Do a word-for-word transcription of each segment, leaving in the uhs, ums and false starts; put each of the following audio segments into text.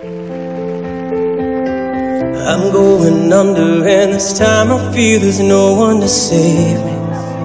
I'm going under, and this time I feel there's no one to save me.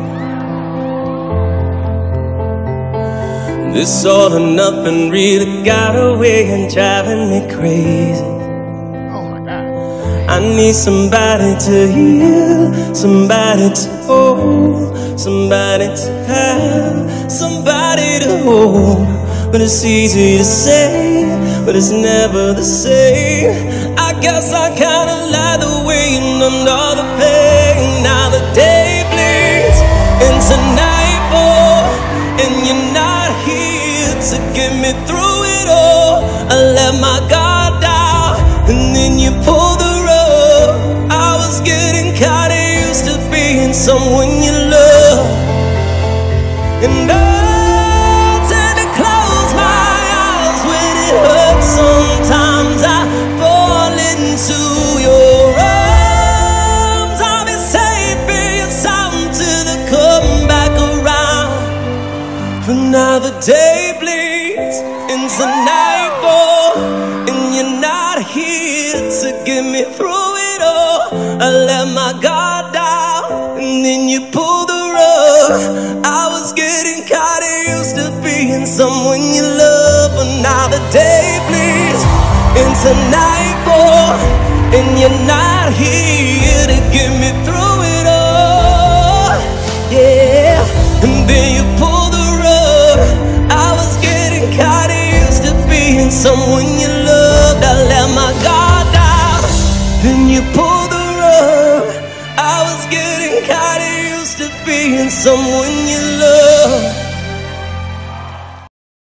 This all or nothing really got away and driving me crazy. Oh my God. I need somebody to heal, somebody to hold, somebody to have, somebody to hold. But it's easy to say, but it's never the same. I guess I kinda like the way you numbed all the pain. Now the day bleeds into nightfall, and you're not here to get me through it all. I let my guard down, and then you pulled the rug. I was getting kinda used to being someone you love, and I tend to close my eyes when it hurts. Sometimes I fall into your arms. I'll be safe being something till they come back around. But now the day bleeds into nightfall, and you're not here to get me through it all. I let my guard down, and then you pulled the rug. I was getting kinda used to being someone you love. But now the day bleeds into nightfall, and you're not here to get me through it all. Yeah, and then you pull the rug. I was getting kinda used to being someone you loved. I let my guard down, then you pull the rug. I was getting kinda used to being someone you loved.